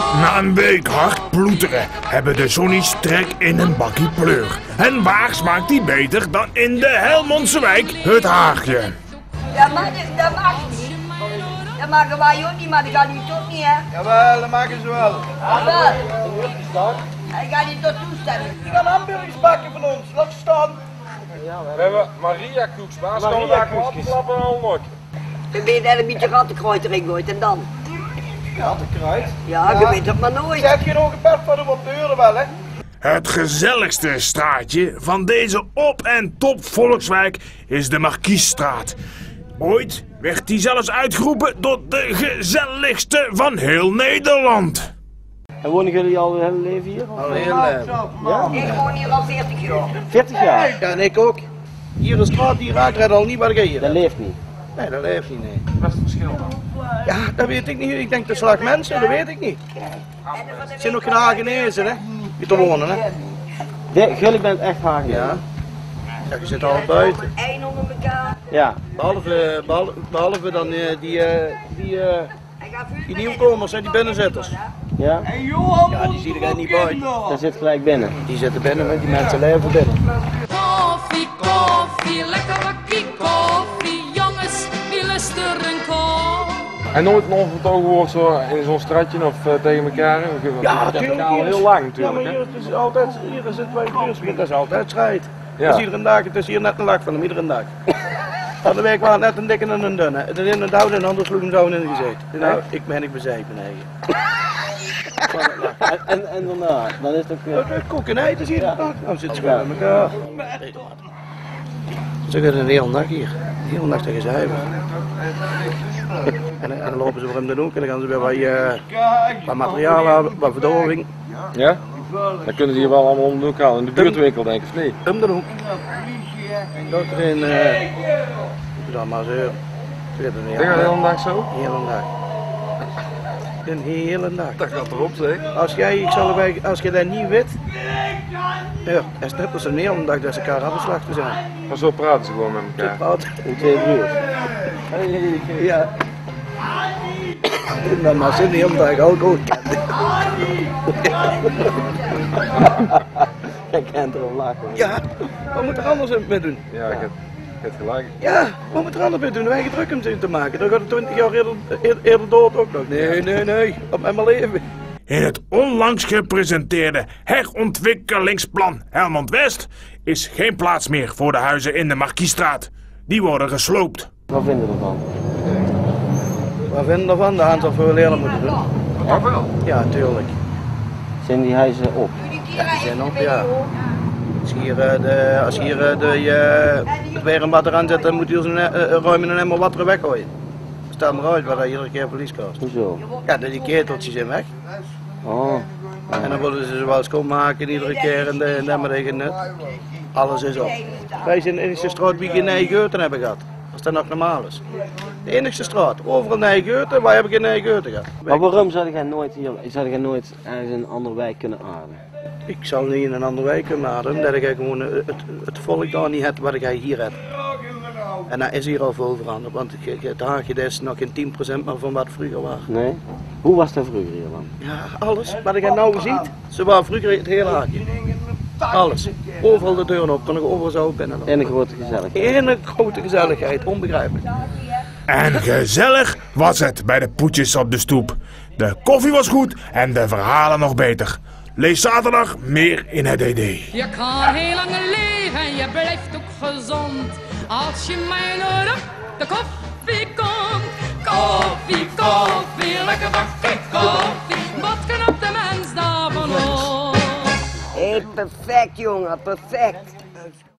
Na een week hard ploeteren hebben de Johnny's trek in een bakkie pleur. En waar smaakt die beter dan in de Helmondse wijk Het Haagje? Dat mag niet. Dat maken wij ook niet, maar dat gaat niet toch niet, hè? Jawel, dat maken ze wel. Jawel. Hij gaat niet tot toestemmen. Die gaan hamburgers bakken van ons, laat ze staan. We hebben Maria Koeks, baas kan daar klappen en al nog. Je weet er een beetje rattenkruid erin gooit en dan? Ja, de kruid. Ja, je weet het maar nooit. Zeg je nog een pet van hem op de deuren wel, hè? Het gezelligste straatje van deze op- en top volkswijk is de Markiesstraat. Ooit werd die zelfs uitgeroepen tot de gezelligste van heel Nederland. En wonen jullie al uw hele leven hier? Al heel leven. Ja? Ik woon hier al 40 jaar. 40 jaar? Ja, en ik ook. Hier de straat, hier raakt red al niet wat ik hier Dat heb. leeft niet. Nee, dat leeft niet, nee. Wat is het verschil dan? Ja, dat weet ik niet. Ik denk de slag mensen, dat weet ik niet. Het zijn ook geen Hagenezen, hè? Die te wonen, hè? Jullie bent echt Hagenees? Ja. Ja, je zit al buiten. Eén onder elkaar. Ja. Behalve dan die Hij gaat vuur nieuwkomers, hè, die binnenzitters. Ja? Ja, die zie ik niet buiten. Dat zit gelijk binnen. Die zitten binnen, maar die mensen leven binnen. Koffie, koffie, lekker bakkie koffie. Jongens, wie lust er een kop? En nooit een onvertogen woord zo in zo'n straatje of tegen elkaar. Ja, dat is al heel lang natuurlijk. Ja, Hè? maar hier is altijd, hier is het bij het dat is altijd strijd. Ja. Het is iedere dag, het is hier net een lak van hem, iedere dag. Van de week was het net een dikke en een dunne. De ene duwde en de andere sloeg hem zo in het gezicht. Nou, ik ben ik bezeipen eigen. En daarna, dan is het ook... Koken en eten is iedere dag. Nou zitten ze gewoon met elkaar. Ze gaan een hele dag hier. De hele dag tegen zuiver. En dan lopen ze voor hem de hoek en dan gaan ze weer wat materiaal halen, wat verdoving. Ja? Dan kunnen ze hier wel allemaal om de hoek halen. In de buurtwinkel denk ik, of niet? Om de hoek. Dat erin, ik dan maar zo. Ze gaat een Denk je de hele dag zo? hele dag. Een hele dag. Dat gaat erop zeg. Als je dat niet weet, ja, het is net als een hele dag dat ze elkaar afgeslachten zijn. Maar zo praten ze gewoon met Ze elkaar. praten. In 2 uur. Ja. En dan maar ze de hele dag ook goed. Ik kan erop lachen. Ja, wat moet er anders mee doen? Ja, ik heb gelijk. Ja, wat moet er anders mee doen? Wij druk om te maken. Dan gaat het 20 jaar eerder dood ook nog. Nee, op mijn leven. In het onlangs gepresenteerde herontwikkelingsplan Helmond West is geen plaats meer voor de huizen in de Markiesstraat. Die worden gesloopt. Wat vinden we ervan? Wat vinden we ervan? De aantal voor leren moeten doen. Maar wel. Ja, tuurlijk. Zijn die huizen op? Ja, die zijn op, ja. Als hier het weerenbad eraan zet, dan moet je ruimen en helemaal water weggooien. Stel maar uit waar dat iedere keer verlies kost. Hoezo? Ja, die keteltjes zijn weg. Oh. En dan willen ze wel schoonmaken iedere keer en dan maar tegen net. Alles is op. Wij zijn de enige straat die geen eigen geuten hebben gehad. Als dat nog normaal is. De enige straat. Overal eigen geuten, wij hebben geen eigen geuten gehad. Maar waarom zou jij nooit ergens in een andere wijk kunnen ademen? Ik zal niet in een andere wijk kunnen ademen, dat ik gewoon het volk daar niet heb wat ik hier heb. En dat is hier al veel veranderd, want het Haagje is nog geen 10% maar van wat vroeger was. Nee? Hoe was dat vroeger hier dan? Ja, alles. Wat ik nou ziet, ze waren vroeger het hele Haagje. Alles. Overal de deuren op, kon ik overal zo binnen. En een grote gezelligheid. Ene grote gezelligheid, onbegrijpelijk. En gezellig was het bij de poetjes op de stoep. De koffie was goed en de verhalen nog beter. Lees zaterdag meer in het DD. Je kan heel lang leven en je blijft ook gezond. Als je mij nodig de koffie komt. Koffie, koffie, lekker bakkie koffie. Wat kan op de mens daarvan op? Hé, perfect jongen, perfect.